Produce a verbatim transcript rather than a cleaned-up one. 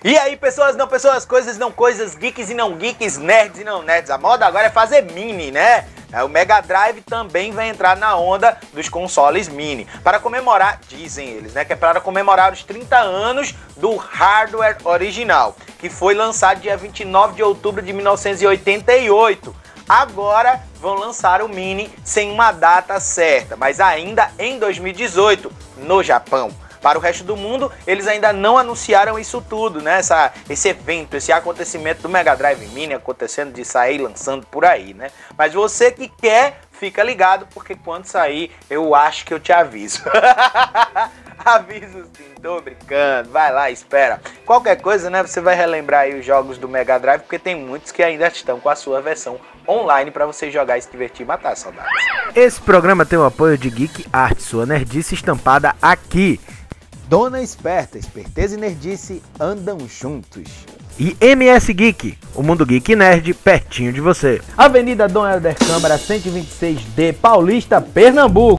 E aí, pessoas, não pessoas, coisas, não coisas, geeks e não geeks, nerds e não nerds. A moda agora é fazer mini, né? O Mega Drive também vai entrar na onda dos consoles mini. Para comemorar, dizem eles, né? Que é para comemorar os trinta anos do hardware original, que foi lançado dia vinte e nove de outubro de mil novecentos e oitenta e oito. Agora vão lançar o Mini sem uma data certa, mas ainda em dois mil e dezoito, no Japão. Para o resto do mundo, eles ainda não anunciaram isso tudo, né? Essa, esse evento, esse acontecimento do Mega Drive Mini acontecendo de sair lançando por aí, né? Mas você que quer, fica ligado, porque quando sair, eu acho que eu te aviso. Aviso sim, tô brincando, vai lá, espera. Qualquer coisa, né, você vai relembrar aí os jogos do Mega Drive, porque tem muitos que ainda estão com a sua versão online para você jogar e se divertir e matar saudades. Esse programa tem o apoio de Geek Art, sua nerdice estampada aqui. Dona Esperta, esperteza e nerdice andam juntos. E M S Geek, o mundo geek e nerd pertinho de você. Avenida Dom Helder Câmara, cento e vinte e seis D, Paulista, Pernambuco.